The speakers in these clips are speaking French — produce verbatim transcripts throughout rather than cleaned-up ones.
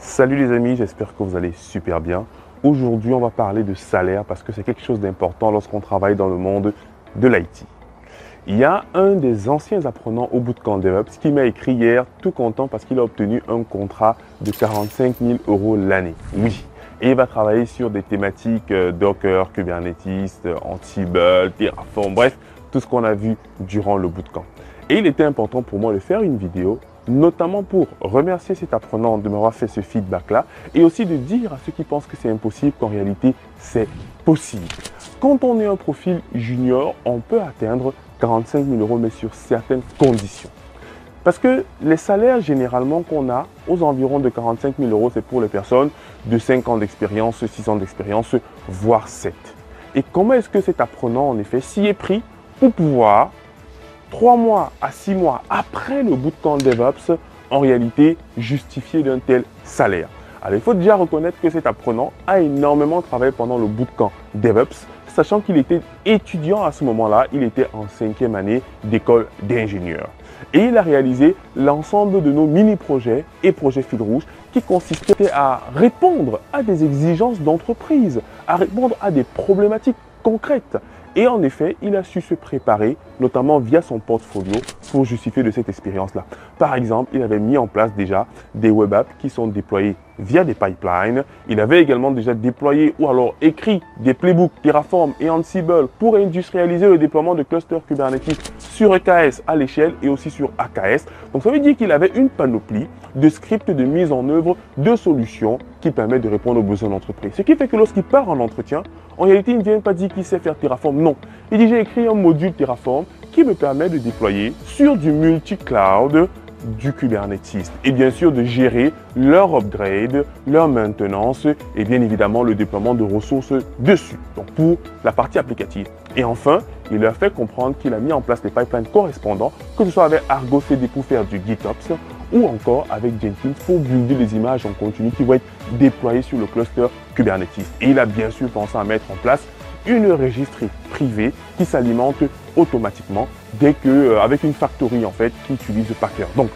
Salut les amis, j'espère que vous allez super bien. Aujourd'hui, on va parler de salaire parce que c'est quelque chose d'important lorsqu'on travaille dans le monde de l'I T. Il y a un des anciens apprenants au Bootcamp DevOps qui m'a écrit hier tout content parce qu'il a obtenu un contrat de quarante-cinq mille euros l'année. Oui, et il va travailler sur des thématiques Docker, Kubernetes, Ansible, Terraform, bref, tout ce qu'on a vu durant le Bootcamp. Et il était important pour moi de faire une vidéo notamment pour remercier cet apprenant de m'avoir fait ce feedback-là et aussi de dire à ceux qui pensent que c'est impossible qu'en réalité, c'est possible. Quand on est un profil junior, on peut atteindre quarante-cinq mille euros, mais sur certaines conditions. Parce que les salaires généralement qu'on a aux environs de quarante-cinq mille euros, c'est pour les personnes de cinq ans d'expérience, six ans d'expérience, voire sept. Et comment est-ce que cet apprenant, en effet, s'y est pris pour pouvoir trois mois à six mois après le Bootcamp DevOps, en réalité, justifié d'un tel salaire? Alors, il faut déjà reconnaître que cet apprenant a énormément travaillé pendant le Bootcamp DevOps, sachant qu'il était étudiant à ce moment-là, il était en cinquième année d'école d'ingénieur. Et il a réalisé l'ensemble de nos mini-projets et projets fil rouge qui consistaient à répondre à des exigences d'entreprise, à répondre à des problématiques concrètes. Et en effet, il a su se préparer, notamment via son portfolio, pour justifier de cette expérience-là. Par exemple, il avait mis en place déjà des web apps qui sont déployés via des pipelines. Il avait également déjà déployé ou alors écrit des playbooks Terraform et Ansible pour industrialiser le déploiement de clusters Kubernetes sur E K S à l'échelle et aussi sur A K S. Donc ça veut dire qu'il avait une panoplie de scripts de mise en œuvre de solutions qui permettent de répondre aux besoins d'entreprise. Ce qui fait que lorsqu'il part en entretien, en réalité, il ne vient pas dire qu'il sait faire Terraform. Non, il dit j'ai écrit un module Terraform qui me permet de déployer sur du multi-cloud du Kubernetes et bien sûr de gérer leur upgrade, leur maintenance et bien évidemment le déploiement de ressources dessus, donc pour la partie applicative. Et enfin, il leur fait comprendre qu'il a mis en place les pipelines correspondants, que ce soit avec Argo C D pour faire du GitOps ou encore avec Jenkins pour builder les images en continu qui vont être déployées sur le cluster Kubernetes. Et il a bien sûr pensé à mettre en place une registrie privée qui s'alimente automatiquement dès que, euh, avec une factory en fait qui utilise Packer. Donc,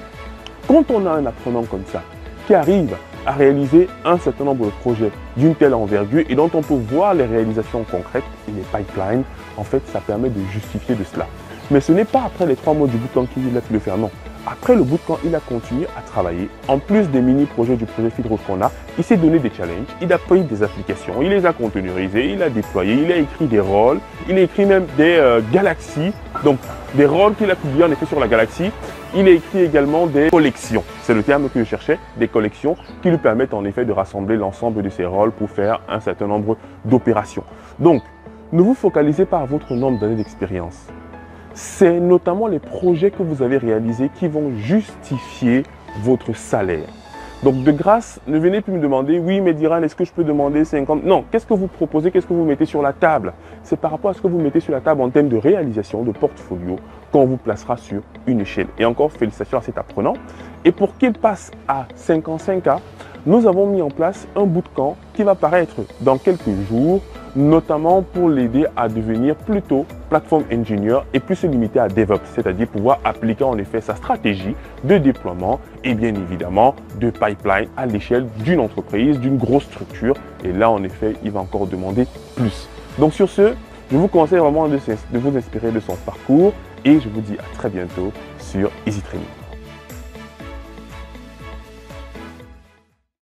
quand on a un apprenant comme ça qui arrive à réaliser un certain nombre de projets d'une telle envergure et dont on peut voir les réalisations concrètes et les pipelines, en fait, ça permet de justifier de cela. Mais ce n'est pas après les trois mois du bootcamp qu'il a pu le faire, non. Après le bootcamp, il a continué à travailler. En plus des mini-projets du projet fil rouge qu'on a, il s'est donné des challenges, il a pris des applications, il les a containerisées, il a déployé, il a écrit des rôles, il a écrit même des euh, galaxies, donc des rôles qu'il a publiés en effet sur la galaxie. Il a écrit également des collections, c'est le terme que je cherchais, des collections qui lui permettent en effet de rassembler l'ensemble de ces rôles pour faire un certain nombre d'opérations. Donc, ne vous focalisez pas à votre nombre d'années d'expérience. C'est notamment les projets que vous avez réalisés qui vont justifier votre salaire. Donc de grâce, ne venez plus me demander, oui mais Diran, est-ce que je peux demander cinquante? Non, qu'est-ce que vous proposez, qu'est-ce que vous mettez sur la table? C'est par rapport à ce que vous mettez sur la table en termes de réalisation, de portfolio, qu'on vous placera sur une échelle. Et encore, félicitations à cet apprenant. Et pour qu'il passe à cinquante-cinq K, nous avons mis en place un bootcamp qui va paraître dans quelques jours, notamment pour l'aider à devenir plutôt plateforme ingénieur et plus se limiter à DevOps, c'est-à-dire pouvoir appliquer en effet sa stratégie de déploiement et bien évidemment de pipeline à l'échelle d'une entreprise, d'une grosse structure. Et là, en effet, il va encore demander plus. Donc sur ce, je vous conseille vraiment de, de vous inspirer de son parcours et je vous dis à très bientôt sur Easy Training.